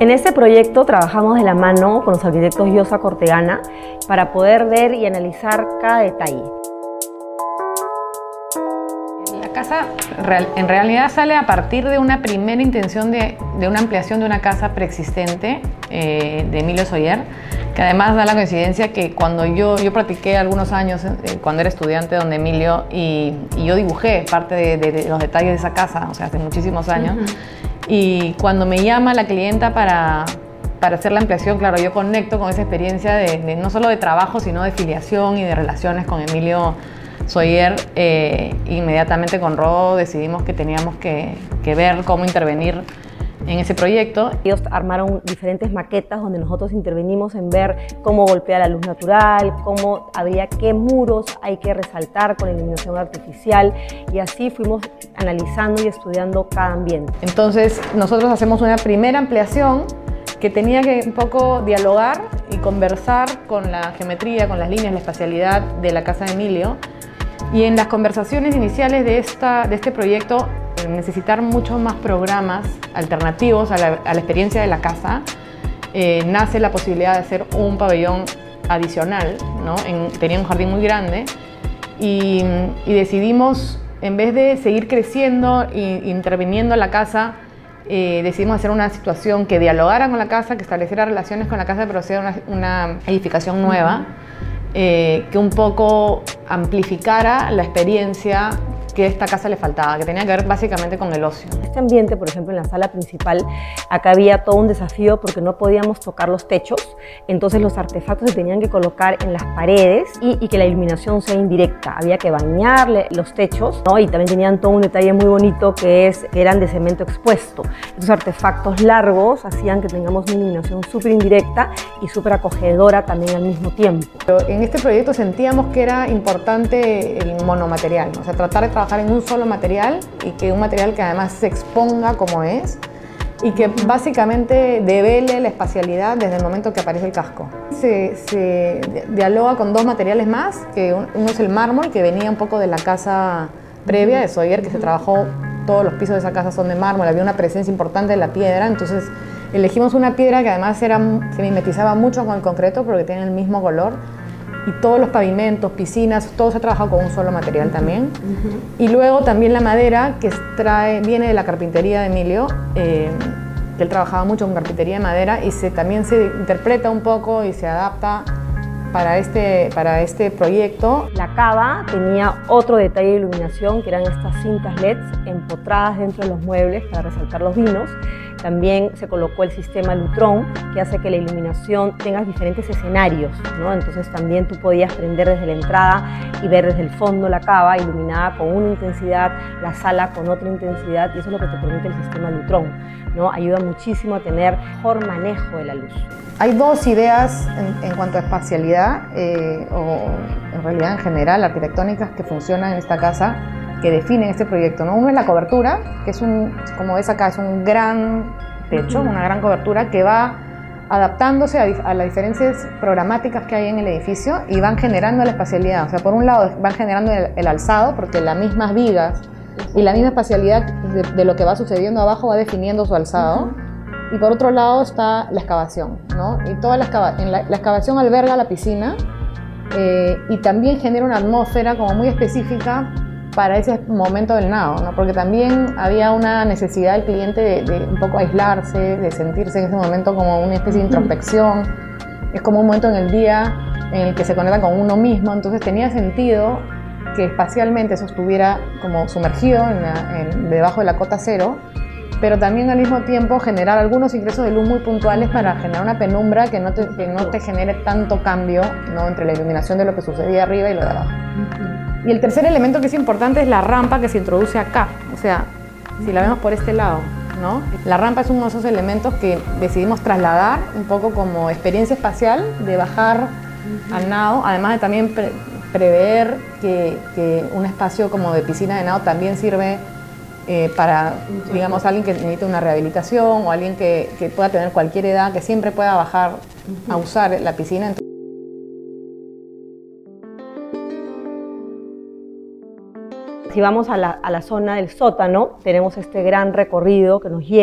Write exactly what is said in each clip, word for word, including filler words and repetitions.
En este proyecto trabajamos de la mano con los arquitectos Yosa Cortegana para poder ver y analizar cada detalle. La casa en realidad sale a partir de una primera intención de, de una ampliación de una casa preexistente eh, de Emilio Soyer, que además da la coincidencia que cuando yo, yo practiqué algunos años, eh, cuando era estudiante donde Emilio, y, y yo dibujé parte de, de, de los detalles de esa casa, o sea, hace muchísimos años. Uh-huh. Y cuando me llama la clienta para, para hacer la ampliación, claro, yo conecto con esa experiencia de, de no solo de trabajo, sino de filiación y de relaciones con Emilio Soyer. Eh, inmediatamente con Rodo decidimos que teníamos que, que ver cómo intervenir en ese proyecto. Ellos armaron diferentes maquetas donde nosotros intervenimos en ver cómo golpea la luz natural, cómo habría qué muros hay que resaltar con iluminación artificial, y así fuimos analizando y estudiando cada ambiente. Entonces nosotros hacemos una primera ampliación que tenía que un poco dialogar y conversar con la geometría, con las líneas, la espacialidad de la casa de Emilio, y en las conversaciones iniciales de, esta, de este proyecto, necesitar muchos más programas alternativos a la, a la experiencia de la casa, eh, nace la posibilidad de hacer un pabellón adicional, ¿no? En, tenía un jardín muy grande y, y decidimos, en vez de seguir creciendo e interviniendo en la casa, eh, decidimos hacer una situación que dialogara con la casa, que estableciera relaciones con la casa, pero sea una, una edificación nueva, eh, que un poco amplificara la experiencia que a esta casa le faltaba, que tenía que ver básicamente con el ocio. Este ambiente, por ejemplo, en la sala principal, acá había todo un desafío porque no podíamos tocar los techos, entonces los artefactos se tenían que colocar en las paredes y, y que la iluminación sea indirecta. Había que bañarle los techos, ¿no? Y también tenían todo un detalle muy bonito que es que eran de cemento expuesto. Estos artefactos largos hacían que tengamos una iluminación súper indirecta y súper acogedora también al mismo tiempo. Pero en este proyecto sentíamos que era importante el monomaterial, ¿no? O sea, tratar de trabajar en un solo material, y que un material que además se exponga como es y que básicamente devele la espacialidad desde el momento que aparece el casco. Se, se dialoga con dos materiales más, que uno es el mármol, que venía un poco de la casa previa de Soyer, que se trabajó, todos los pisos de esa casa son de mármol, había una presencia importante de la piedra, entonces elegimos una piedra que además era, se mimetizaba mucho con el concreto porque tiene el mismo color. Y todos los pavimentos, piscinas, todo se ha trabajado con un solo material también. Uh-huh. Y luego también la madera, que trae, viene de la carpintería de Emilio, eh, que él trabajaba mucho con carpintería de madera, y se, también se interpreta un poco y se adapta para este, para este proyecto. La cava tenía otro detalle de iluminación, que eran estas cintas L E Ds empotradas dentro de los muebles para resaltar los vinos. También se colocó el sistema Lutron, que hace que la iluminación tenga diferentes escenarios, ¿no? Entonces también tú podías prender desde la entrada y ver desde el fondo la cava iluminada con una intensidad, la sala con otra intensidad, y eso es lo que te permite el sistema Lutron, ¿no? Ayuda muchísimo a tener mejor manejo de la luz. Hay dos ideas en, en cuanto a espacialidad, eh, o en realidad en general arquitectónicas, que funcionan en esta casa, que definen este proyecto, ¿no? Uno es la cobertura, que es un, como ves acá, es un gran techo, una gran cobertura que va adaptándose a, a las diferencias programáticas que hay en el edificio y van generando la espacialidad. O sea, por un lado van generando el, el alzado, porque las mismas vigas y la misma espacialidad de, de lo que va sucediendo abajo va definiendo su alzado. Uh-huh. Y por otro lado está la excavación, ¿no? Y toda la, excava en la, la excavación alberga la piscina, eh, y también genera una atmósfera como muy específica para ese momento del nado, ¿no? Porque también había una necesidad del cliente de, de un poco aislarse, de sentirse en ese momento como una especie de introspección. Es como un momento en el día en el que se conecta con uno mismo, entonces tenía sentido que espacialmente eso estuviera como sumergido en la, en, debajo de la cota cero, pero también al mismo tiempo generar algunos ingresos de luz muy puntuales para generar una penumbra que no te, que no te genere tanto cambio, ¿no? Entre la iluminación de lo que sucedía arriba y lo de abajo. Y el tercer elemento que es importante es la rampa que se introduce acá, o sea, si la vemos por este lado, ¿no? La rampa es uno de esos elementos que decidimos trasladar un poco como experiencia espacial, de bajar uh-huh. al nado, además de también pre prever que, que un espacio como de piscina de nado también sirve eh, para, digamos, alguien que necesite una rehabilitación o alguien que, que pueda tener cualquier edad, que siempre pueda bajar uh-huh. a usar la piscina. Si vamos a la, a la zona del sótano, tenemos este gran recorrido que nos lleva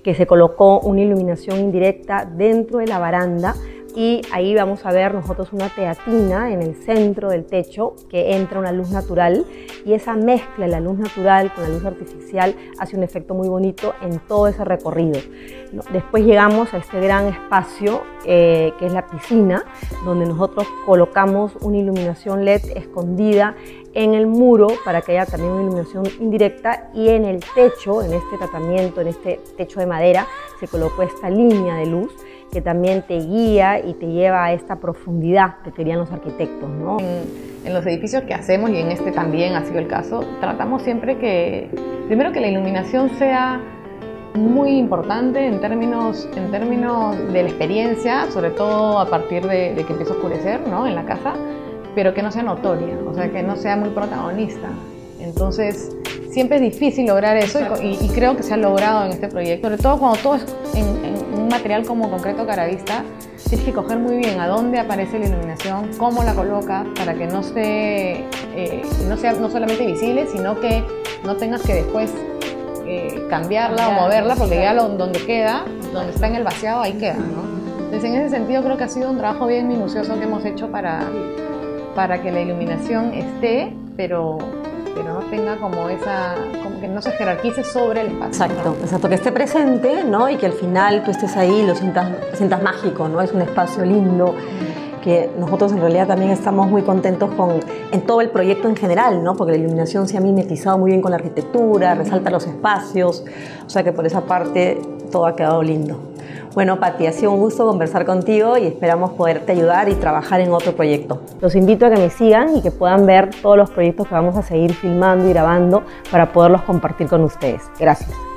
que se colocó una iluminación indirecta dentro de la baranda, y ahí vamos a ver nosotros una teatina en el centro del techo que entra una luz natural, y esa mezcla de la luz natural con la luz artificial hace un efecto muy bonito en todo ese recorrido. Después llegamos a este gran espacio eh, que es la piscina, donde nosotros colocamos una iluminación L E D escondida en el muro para que haya también una iluminación indirecta, y en el techo, en este tratamiento, en este techo de madera, se colocó esta línea de luz que también te guía y te lleva a esta profundidad que querían los arquitectos, ¿no? En, en los edificios que hacemos, y en este también ha sido el caso, tratamos siempre que, primero, que la iluminación sea muy importante en términos, en términos de la experiencia, sobre todo a partir de, de que empieza a oscurecer, ¿no?, en la casa, pero que no sea notoria, o sea, que no sea muy protagonista. Entonces, siempre es difícil lograr eso, y, y creo que se ha logrado en este proyecto, sobre todo cuando todo es en, en un material como concreto caravista. Tienes que coger muy bien a dónde aparece la iluminación, cómo la colocas, para que no, se, eh, no sea no solamente visible, sino que no tengas que después eh, cambiarla Cambiar, o moverla, porque ya lo, donde queda, donde está en el vaciado, ahí queda, ¿no? Entonces, en ese sentido, creo que ha sido un trabajo bien minucioso que hemos hecho para, para que la iluminación esté, pero... pero no tenga como esa, como que no se jerarquice sobre el espacio. Exacto, ¿no? Exacto, que esté presente, ¿no? Y que al final tú estés ahí y lo sientas, sientas mágico, ¿no? Es un espacio lindo, mm. que nosotros en realidad también estamos muy contentos con, en todo el proyecto en general, ¿no? Porque la iluminación se ha mimetizado muy bien con la arquitectura, mm. resalta los espacios, o sea que por esa parte todo ha quedado lindo. Bueno, Pati, ha sido un gusto conversar contigo y esperamos poderte ayudar y trabajar en otro proyecto. Los invito a que me sigan y que puedan ver todos los proyectos que vamos a seguir filmando y grabando para poderlos compartir con ustedes. Gracias.